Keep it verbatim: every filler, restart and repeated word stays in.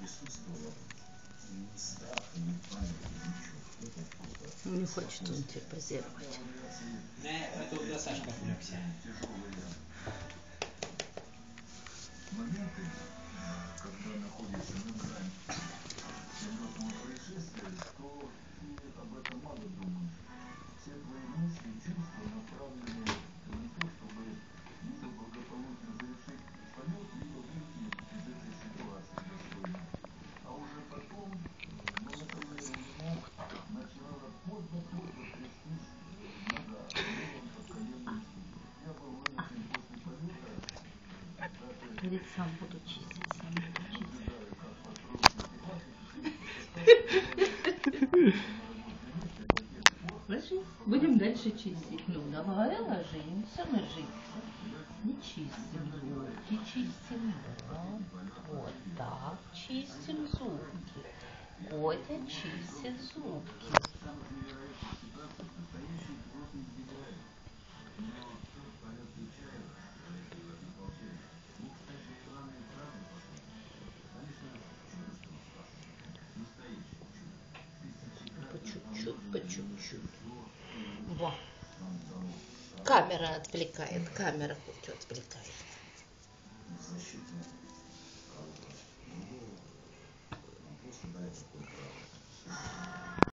Не хочет он тебе позировать. Это у тебя Сашка отвлекся. Моменты, когда находишься на грани серьезного происшествия, то ты об этом мало думаешь. Все твои мысли, чувства направлены на то, чтобы либо благополучно завершить полет, либо выйти из этой ситуации достойно. А уже потом, ну, например, у меня начинала поздно-поздно трястись нога левым подколенным суставом. Я был вынужден после полета даже... Говорит, сам буду чистить, сам буду чистить. Ложись, будем дальше чистить. Ну, давай ложимся, ложимся. И чистим зубки, чистим, да. Вот так чистим зубки. Котя чистит зубки. По чуть-чуть, по чуть-чуть. Во. Камера отвлекает, камера Котю отвлекает.